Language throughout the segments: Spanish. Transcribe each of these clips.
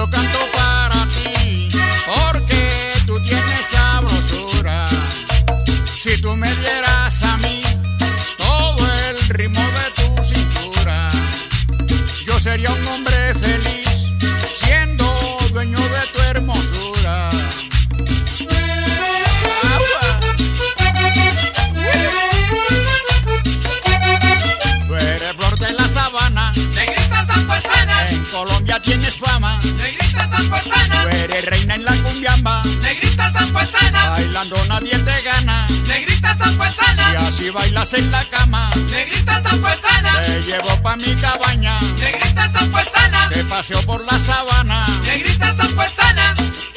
Yo canto para ti, porque tú tienes sabrosura. Si tú me dieras a mí todo el ritmo de tu cintura, yo sería un hombre feliz, siendo dueño de tu hermosura. Tú eres flor de la sabana, negrita sanjuezana. En Colombia tienes fama, negrita sanjuezana. Tú eres reina en la cumbiamba, negrita sanjuezana. bailando nadie te gana. negrita sanjuezana. Si así bailas en la cama, negrita sanjuezana. te llevo pa' mi cabaña, negrita sanjuezana. te paseo por la sabana. negrita sanjuezana.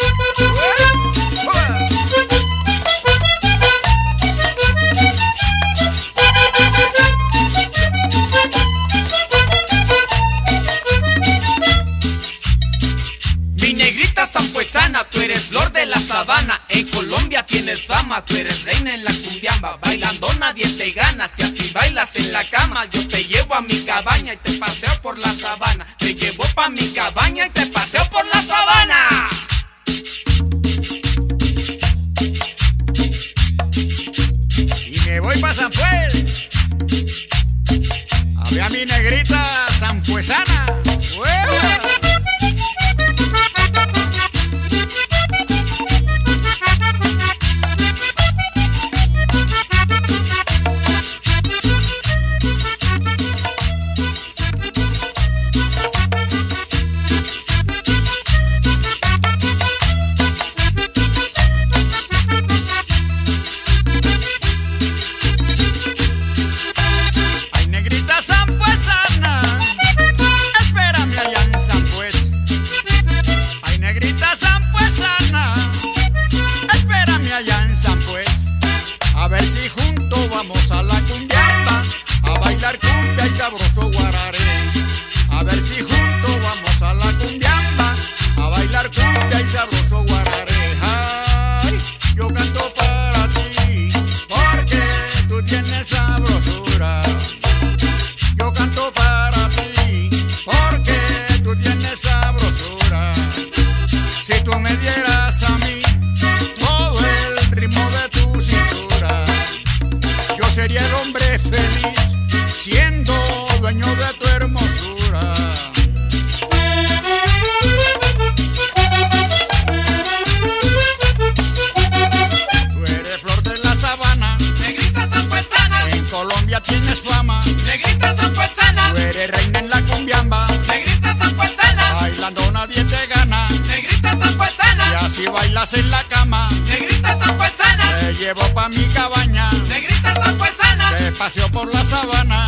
Mi negrita sanjuezana, tú eres flor de la sabana. En Colombia tienes fama, tú eres reina en la cumbiamba. Bailando nadie te gana, si así bailas en la cama. Yo te llevo a mi cabaña y te paseo por la sabana. Te llevo pa' mi cabaña y te paseo por la sabana. Y me voy pa' San Pues, a ver a mi negrita sanjuezana. Ay, negrita sanjuezana, espérame allá en San Pues. Ay, negrita sanjuezana, espérame allá en San Pues. A ver si juntos vamos a la cumbiamba, a bailar cumbia y sabroso guararé. A ver si juntos vamos a la cumbiamba, a bailar cumbia y sabroso guararé. Ay, yo canto para ti, porque tú tienes sabrosura. Yo canto para ti, porque tú tienes sabrosura. Si tú me dieras a mí todo el ritmo de tu cintura, yo sería el hombre feliz, siendo dueño de tu hermosura. Tú eres flor de la sabana, negrita sanjuezana. en Colombia tienes fama, negrita sanjuezana. tú eres reina en la cumbiamba, negrita sanjuezana. bailando nadie te gana. negrita sanjuezana. Y así bailas en la cama, negrita sanjuezana. te llevo pa' mi cabaña, negrita sanjuezana. te paseo por la sabana.